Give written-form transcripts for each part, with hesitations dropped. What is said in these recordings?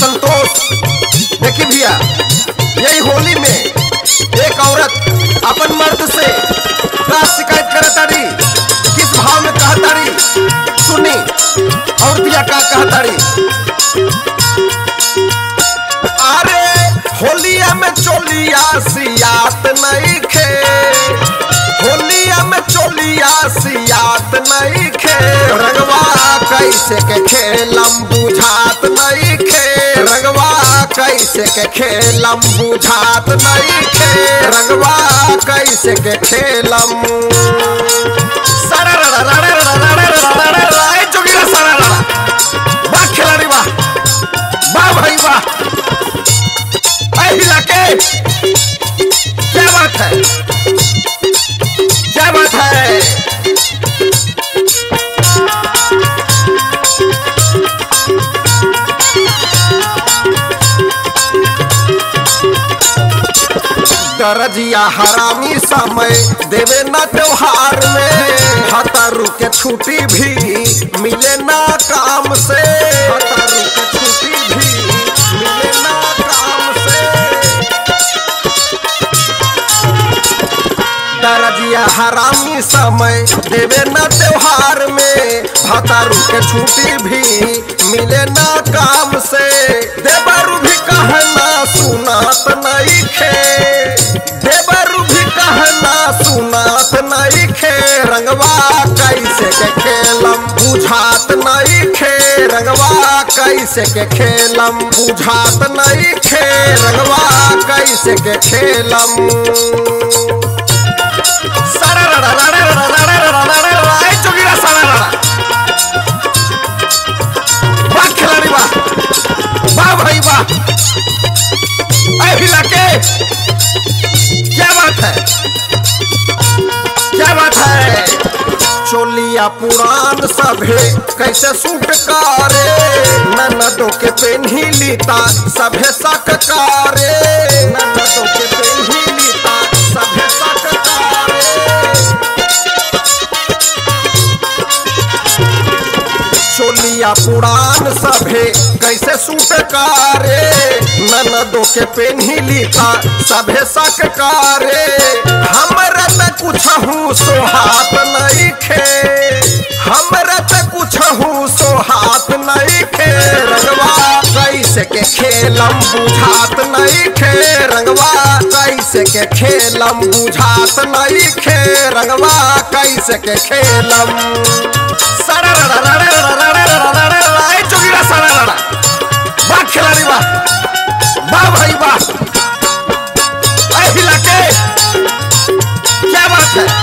संतोष। देखिए भैया, यही होली में एक औरत अपन मर्द से का शिकायत करताड़ी, किस भाव में कहताड़ी सुनी। और दिया का कहताड़ी, अरे होलिया में चोलिया सियात नहीं खे, होलिया में चोलिया सियात नहीं खे, रंगवा कैसे के खेलम बुझात नहीं खे, रंगवा कैसे के खेलम बुझात नहीं खे, रंगवा कैसे के खेलम। वाह खिलाड़ी वाह, वाह भाई वाह, हिला के, क्या बात है, क्या बात है। दरजिया हरामी समय देवे ना त्योहार में, हतारू के छुट्टी भी मिले ना काम से, हतारू के छुट्टी भी मिले ना काम से। दरजिया हरामी समय देवे ना त्योहार में, हतारू के छुट्टी भी मिले ना काम से। देवरू भी कहना सुनात नहीं खे, देवरू भी कहना सुनात नहीं खे, रंगवा कैसे के खेलम बुझात नहीं खे, रंगवा कैसे के खेलम बुझात नहीं खे, रंगवा कैसे के खेलम। वाह खिलाड़ी वाह, वाह भाई वाह, हिला के, क्या बात है, क्या बात है। चोलिया पुरान सभे कैसे सूट कारे, ननदों के पेन्ही लीता सभे सक कारे, ननदों के पेन्ही लीता सभे सक कारे। चोलिया पुरान सभे कैसे सूट कारे, ननदों के पेन्ही लीता सभे सक कारे। हमरा त कुछ हूँ सोहात नहीं खे, हमरा त कुछ हूँ सोहात नहीं खे, रंगवा कैसे के खेलम बुझात नहीं खे, रंगवा कैसे के खेलम बुझात नहीं खे, रंगवा कैसे के खेलम। वाह खिलाड़ी वाह, वाह भाई वाह, हिला के, क्या बात है,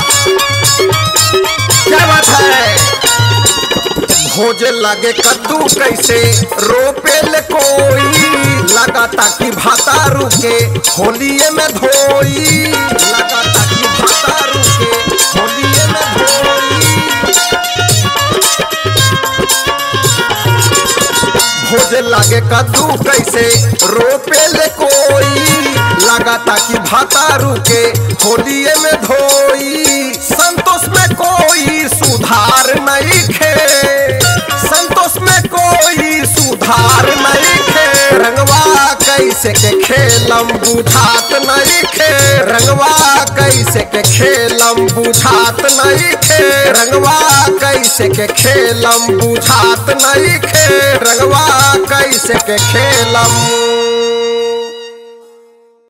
क्या बात है। भोजे लगे कद्दू कैसे रोपे ले कोई, लगाता कि भाता रुके होलिये में धोई, लगाता कि भाता रुके होलिये में धोई। भोजे लगे कद्दू कैसे रोपे ले कोई, लगाता कि भाता रुके होलिये में धोई। संतोष में कोई सुधार नहीं खे, संतोष में कोई सुधार नहीं खे, रंगवा कैसे के खेलम बुझात नहीं खे, रंगवा कैसे के खेलम बुझात नहीं खे, रंगवा कैसे के खेलम बुझात नहीं खे, रंगवा कैसे के खेलम।